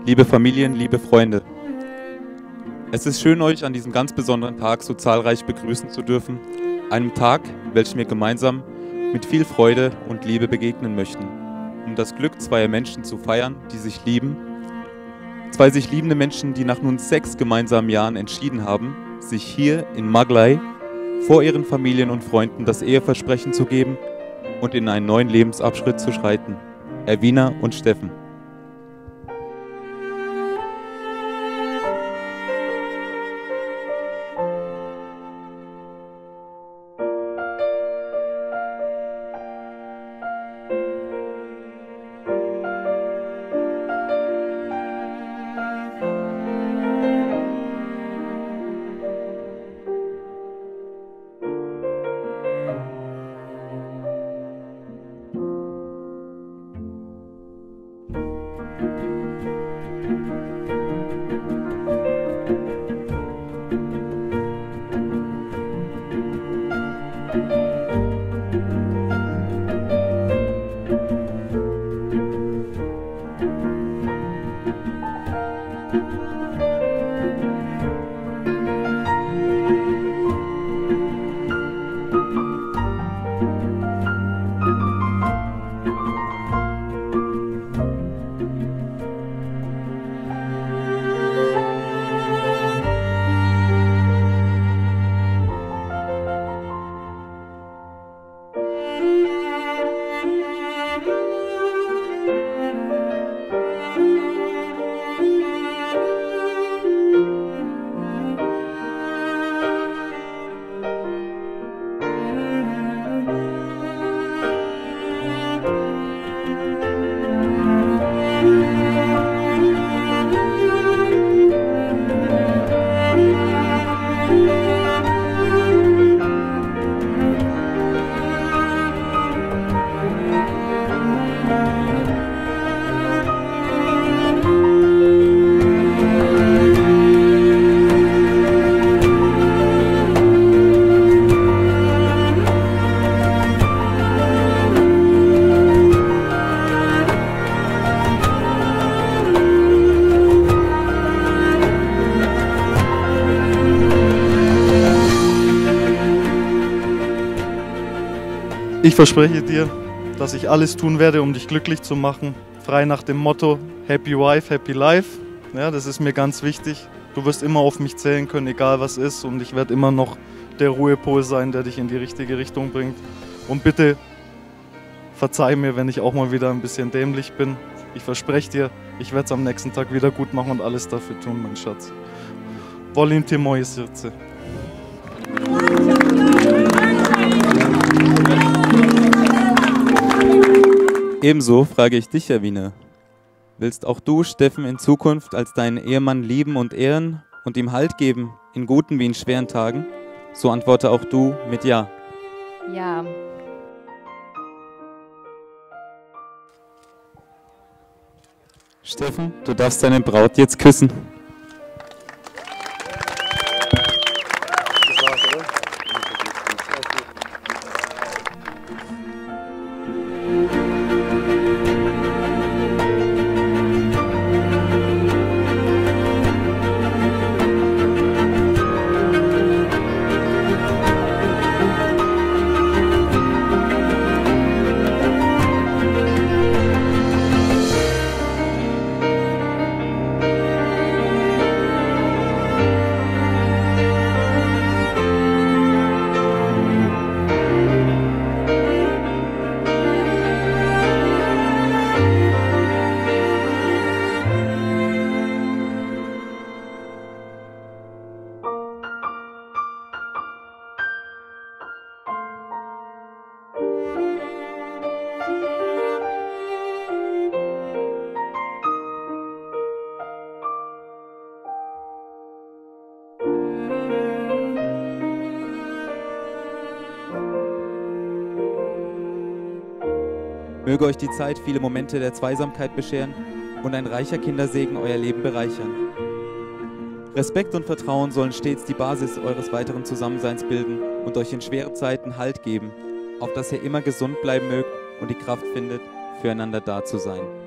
liebe Familien, liebe Freunde. Es ist schön, euch an diesem ganz besonderen Tag so zahlreich begrüßen zu dürfen. Einem Tag, welchem wir gemeinsam mit viel Freude und Liebe begegnen möchten, um das Glück zweier Menschen zu feiern, die sich lieben. Zwei sich liebende Menschen, die nach nun 6 gemeinsamen Jahren entschieden haben, sich hier in Maglai vor ihren Familien und Freunden das Eheversprechen zu geben und in einen neuen Lebensabschnitt zu schreiten. Erwina und Steffen. Ich verspreche dir, dass ich alles tun werde, um dich glücklich zu machen. Frei nach dem Motto Happy Wife, Happy Life. Ja, das ist mir ganz wichtig. Du wirst immer auf mich zählen können, egal was ist. Und ich werde immer noch der Ruhepol sein, der dich in die richtige Richtung bringt. Und bitte verzeih mir, wenn ich auch mal wieder ein bisschen dämlich bin. Ich verspreche dir, ich werde es am nächsten Tag wieder gut machen und alles dafür tun, mein Schatz. Volim ti moje srce. Ebenso frage ich dich, Erwina. Willst auch du Steffen in Zukunft als deinen Ehemann lieben und ehren und ihm Halt geben, in guten wie in schweren Tagen? So antworte auch du mit Ja. Ja. Steffen, du darfst deine Braut jetzt küssen. Möge euch die Zeit viele Momente der Zweisamkeit bescheren und ein reicher Kindersegen euer Leben bereichern. Respekt und Vertrauen sollen stets die Basis eures weiteren Zusammenseins bilden und euch in schweren Zeiten Halt geben, auf dass ihr immer gesund bleiben mögt und die Kraft findet, füreinander da zu sein.